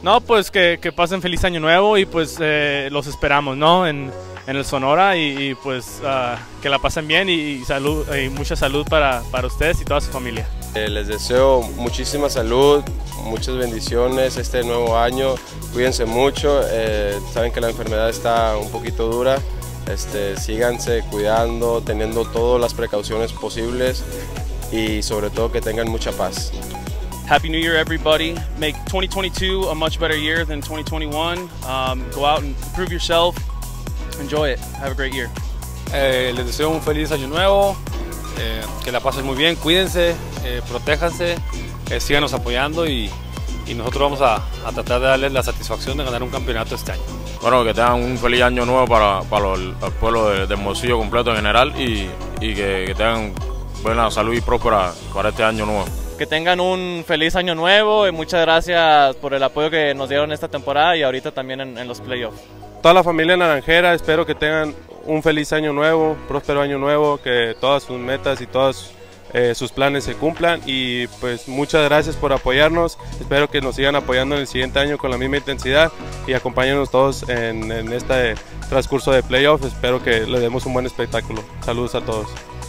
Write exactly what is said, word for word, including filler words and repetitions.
No, pues que, que pasen feliz año nuevo y pues eh, los esperamos, ¿no? En, en el Sonora y, y pues uh, que la pasen bien y, y, salud, y mucha salud para, para ustedes y toda su familia. Eh, les deseo muchísima salud, muchas bendiciones este nuevo año, cuídense mucho, eh, saben que la enfermedad está un poquito dura, este, síganse cuidando, teniendo todas las precauciones posibles y sobre todo que tengan mucha paz. Happy New Year, everybody. Make twenty twenty-two a much better year than twenty twenty-one. Um, go out and improve yourself. Enjoy it. Have a great year. Eh, les deseo un feliz año nuevo, eh, que la pasen muy bien, cuídense, eh, protéjanse, eh, síganos apoyando y, y nosotros vamos a, a tratar de darles la satisfacción de ganar un campeonato este año. Bueno, que tengan un feliz año nuevo para, para el, el pueblo de, de Hermosillo completo en general y, y que, que tengan buena salud y próspera para este año nuevo. Que tengan un feliz año nuevo y muchas gracias por el apoyo que nos dieron esta temporada y ahorita también en, en los playoffs. Toda la familia naranjera, espero que tengan un feliz año nuevo, próspero año nuevo, que todas sus metas y todos eh, sus planes se cumplan y pues muchas gracias por apoyarnos, espero que nos sigan apoyando en el siguiente año con la misma intensidad y acompáñenos todos en, en este transcurso de playoffs, espero que le demos un buen espectáculo. Saludos a todos.